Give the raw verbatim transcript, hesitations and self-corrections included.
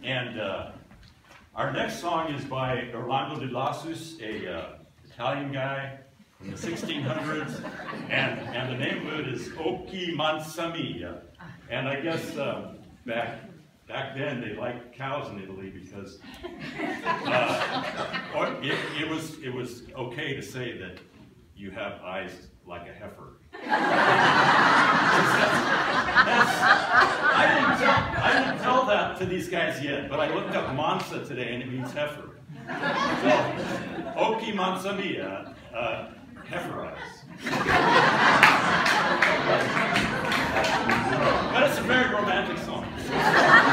And uh, our next song is by Orlando de Lassus, a uh, Italian guy from the sixteen hundreds, and, and the name of it is Occhi, Manza Mia. And I guess uh, back back then they liked cows in Italy because uh, it, it was it was okay to say that you have eyes like a heifer. That's, I, didn't tell, I didn't tell that to these guys yet, but I looked up Manza today and it means heifer. So, Occhi Manza Mia, uh, heifer eyes. But it's a very romantic song.